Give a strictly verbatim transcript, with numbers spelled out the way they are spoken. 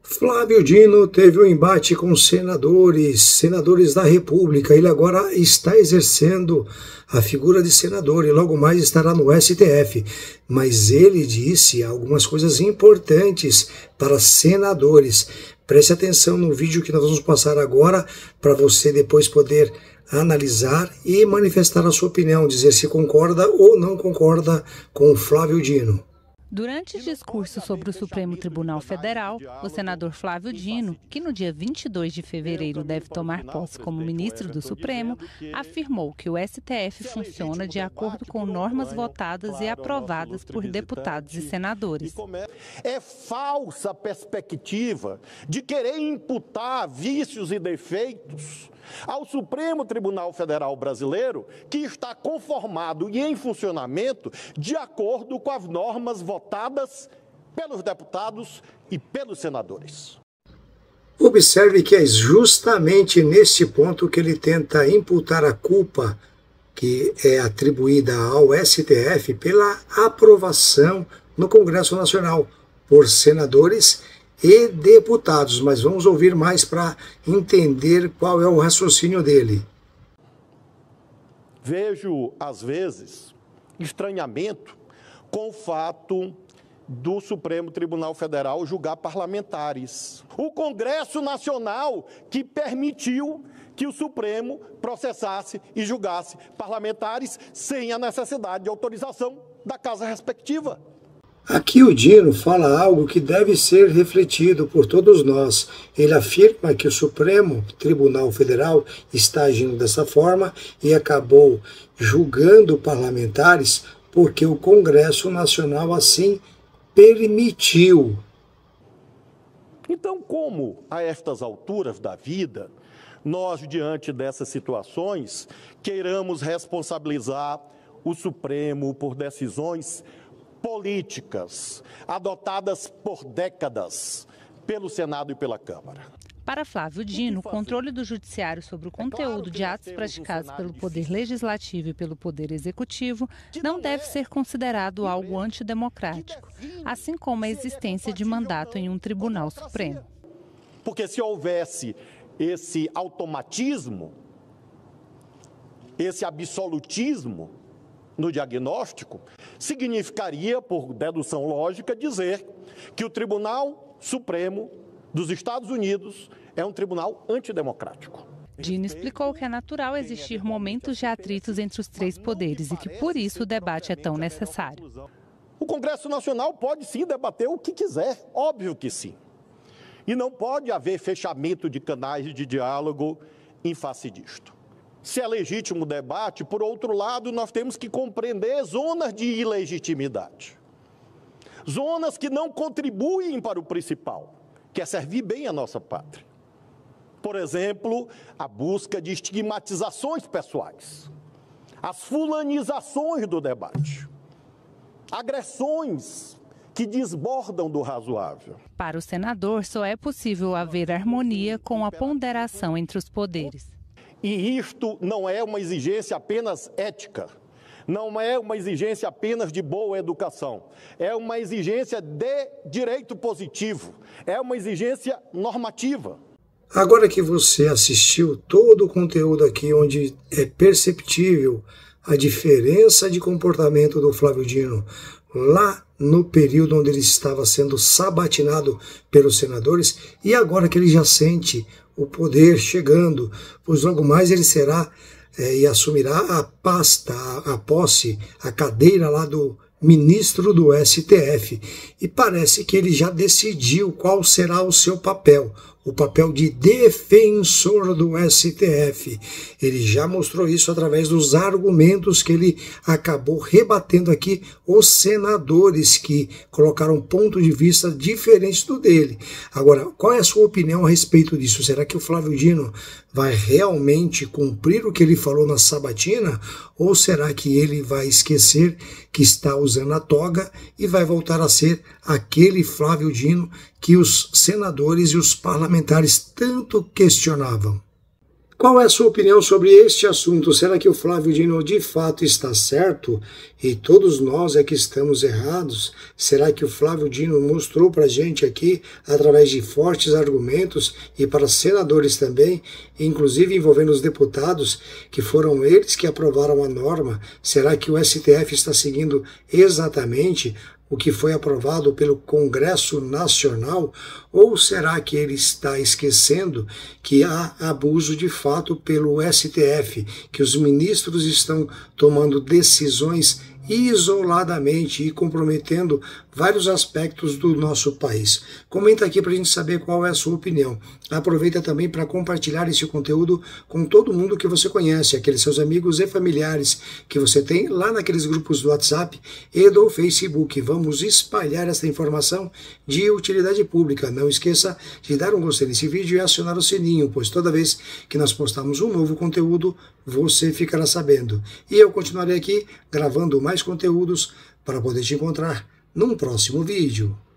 Flávio Dino teve um embate com senadores, senadores da República. Ele agora está exercendo a figura de senador e logo mais estará no S T F. Mas ele disse algumas coisas importantes para senadores. Preste atenção no vídeo que nós vamos passar agora para você depois poder analisar e manifestar a sua opinião, dizer se concorda ou não concorda com o Flávio Dino. Durante o discurso sobre o Supremo Tribunal Federal, o senador Flávio Dino, que no dia vinte e dois de fevereiro deve tomar posse como ministro do Supremo, afirmou que o S T F funciona de acordo com normas votadas e aprovadas por deputados e senadores. É falsa a perspectiva de querer imputar vícios e defeitos ao Supremo Tribunal Federal Brasileiro, que está conformado e em funcionamento de acordo com as normas votadas pelos deputados e pelos senadores. Observe que é justamente nesse ponto que ele tenta imputar a culpa que é atribuída ao S T F pela aprovação no Congresso Nacional por senadores e deputados, mas vamos ouvir mais para entender qual é o raciocínio dele. Vejo, às vezes, estranhamento com o fato do Supremo Tribunal Federal julgar parlamentares. O Congresso Nacional que permitiu que o Supremo processasse e julgasse parlamentares sem a necessidade de autorização da casa respectiva. Aqui o Dino fala algo que deve ser refletido por todos nós. Ele afirma que o Supremo Tribunal Federal está agindo dessa forma e acabou julgando parlamentares porque o Congresso Nacional assim permitiu. Então, como a estas alturas da vida, nós, diante dessas situações, queiramos responsabilizar o Supremo por decisões políticas adotadas por décadas pelo Senado e pela Câmara. Para Flávio Dino, o controle do Judiciário sobre o conteúdo de atos praticados pelo Poder Legislativo e pelo Poder Executivo não deve ser considerado algo antidemocrático, assim como a existência de mandato em um Tribunal Supremo. Porque se houvesse esse automatismo, esse absolutismo no diagnóstico, significaria, por dedução lógica, dizer que o Tribunal Supremo dos Estados Unidos é um tribunal antidemocrático. Dino explicou que é natural existir momentos de atritos entre os três poderes e que, por isso, o debate é tão necessário. O Congresso Nacional pode, sim, debater o que quiser, óbvio que sim. E não pode haver fechamento de canais de diálogo em face disto. Se é legítimo o debate, por outro lado, nós temos que compreender zonas de ilegitimidade. Zonas que não contribuem para o principal, que é servir bem a nossa pátria. Por exemplo, a busca de estigmatizações pessoais, as fulanizações do debate, agressões que desbordam do razoável. Para o senador, só é possível haver harmonia com a ponderação entre os poderes. E isto não é uma exigência apenas ética, não é uma exigência apenas de boa educação, é uma exigência de direito positivo, é uma exigência normativa. Agora que você assistiu todo o conteúdo aqui, onde é perceptível a diferença de comportamento do Flávio Dino lá no período onde ele estava sendo sabatinado pelos senadores, e agora que ele já sente o poder chegando, pois logo mais ele será é, e assumirá a pasta, a, a posse, a cadeira lá do ministro do S T F. E parece que ele já decidiu qual será o seu papel, o papel de defensor do S T F. Ele já mostrou isso através dos argumentos que ele acabou rebatendo aqui os senadores que colocaram ponto de vista diferente do dele. Agora, qual é a sua opinião a respeito disso? Será que o Flávio Dino vai realmente cumprir o que ele falou na sabatina? Ou será que ele vai esquecer que está usando a toga e vai voltar a ser aquele Flávio Dino que os senadores e os parlamentares tanto questionavam? Qual é a sua opinião sobre este assunto? Será que o Flávio Dino de fato está certo e todos nós é que estamos errados? Será que o Flávio Dino mostrou para a gente aqui, através de fortes argumentos e para senadores também, inclusive envolvendo os deputados, que foram eles que aprovaram a norma? Será que o S T F está seguindo exatamente o que foi aprovado pelo Congresso Nacional, ou será que ele está esquecendo que há abuso de fato pelo S T F, que os ministros estão tomando decisões isoladamente e comprometendo vários aspectos do nosso país? Comenta aqui para a gente saber qual é a sua opinião. Aproveita também para compartilhar esse conteúdo com todo mundo que você conhece, aqueles seus amigos e familiares que você tem lá naqueles grupos do WhatsApp e do Facebook. Vamos espalhar essa informação de utilidade pública. Não esqueça de dar um gostei nesse vídeo e acionar o sininho, pois toda vez que nós postarmos um novo conteúdo, você ficará sabendo. E eu continuarei aqui gravando mais conteúdos para poder te encontrar num próximo vídeo.